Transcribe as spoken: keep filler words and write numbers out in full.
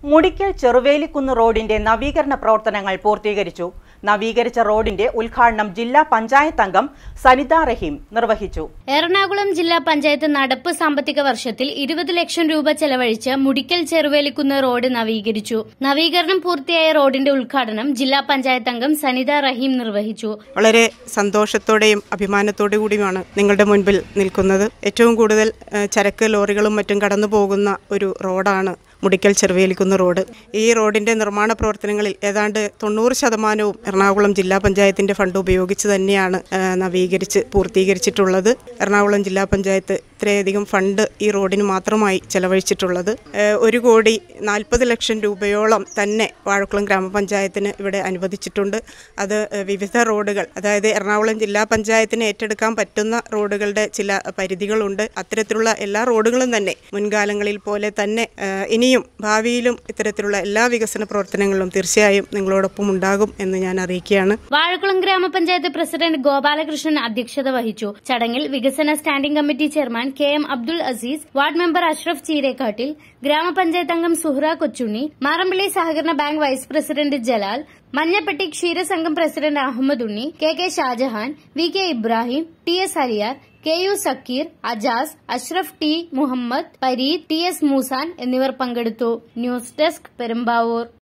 മുടിക്കൽ ചെറുവേലിക്കുന്ന് റോഡിന്റെ നവീകരണ പ്രവർത്തനങ്ങൾ പൂർത്തീകരിച്ചു. നവീകരിച്ച റോഡിന്റെ ഉദ്ഘാടനം ജില്ലാ പഞ്ചായത്ത് അംഗം സനിത റഹീം നിർവഹിച്ചു. എറണാകുളം ജില്ലാ പഞ്ചായത്ത് നടപ്പ് സാമ്പത്തിക വർഷത്തിൽ ഇരുപത് ലക്ഷം രൂപ ചെലവഴിച്ച് മുടിക്കൽ ചെറുവേലിക്കുന്ന് റോഡ് നവീകരിച്ചു. നവീകരണം പൂർത്തിയായ റോഡിന്റെ ഉദ്ഘാടനം ജില്ലാ പഞ്ചായത്ത് അംഗം സനിത റഹീം നിർവഹിച്ചു. വളരെ സന്തോഷത്തോടെയും അഭിമാനത്തോടു കൂടിയുമാണ് നിങ്ങളുടെ മുൻപിൽ നിൽക്കുന്നത്. ഏറ്റവും കൂടുതൽ ചരക്ക് ലോറികളും മറ്റും കടന്നു പോകുന്ന ഒരു റോഡാണ് മുടിക്കൽ ചെറുവേലിക്കുന്ന് റോഡ്. ഈ റോഡിന്റെ നിർമ്മാണ പ്രവർത്തനങ്ങളിൽ ഏതാണ്ട് തൊണ്ണൂറ് ശതമാനവും എറണാകുളം ജില്ലാ പഞ്ചായത്തിന്റെ ഫണ്ട് ഉപയോഗിച്ച് തന്നെയാണ് നവീകരിച്ച് പൂർത്തീകരിച്ചിട്ടുള്ളത്. എറണാകുളം ജില്ലാ പഞ്ചായത്ത് ഇത്രയധികം ഫണ്ട് ഈ റോഡിന് മാത്രമായി ചെലവഴിച്ചിട്ടുള്ളത്. ഒരു കോടി നാൽപ്പത് ലക്ഷം രൂപയോളം തന്നെ വാഴക്കുളം ഗ്രാമപഞ്ചായത്തിന് ഇവിടെ അനുവദിച്ചിട്ടുണ്ട്. അത് വിവിധ റോഡുകൾ, അതായത് എറണാകുളം ജില്ലാ പഞ്ചായത്തിന് ഏറ്റെടുക്കാൻ പറ്റുന്ന റോഡുകളുടെ ചില പരിധികളുണ്ട്. അത്തരത്തിലുള്ള എല്ലാ റോഡുകളും തന്നെ മുൻകാലങ്ങളിൽ പോലെ തന്നെ ഇനി ഭാവിയിലും ഇത്തരത്തിലുള്ള എല്ലാ വികസന പ്രവർത്തനങ്ങളും തീർച്ചയായും നിങ്ങളോടൊപ്പം ഉണ്ടാകും എന്ന് ഞാൻ അറിയിക്കുകയാണ്. വാഴക്കുളം ഗ്രാമപഞ്ചായത്ത് പ്രസിഡന്റ് ഗോപാലകൃഷ്ണൻ അധ്യക്ഷത വഹിച്ചു. ചടങ്ങിൽ വികസന standing committee chairman K M Abdul Aziz, ward member Ashraf Cheerekkattil, ഗ്രാമപഞ്ചായത്ത് അംഗം സുഹ്റ കൊച്ചുണ്ണി, മാറമ്പള്ളി സഹകരണ bank vice president Jalal, Manjappetty ക്ഷീരസംഘം president Ahammed Unni, K K Shajahan, V K Ibrahim, T S Aliyar, K U Sakkeer, Ajas, Ashraf T Muhammad, Pareed, T S Moosan എന്നിവർ പങ്കെടുത്തു. News desk Perumbavoor.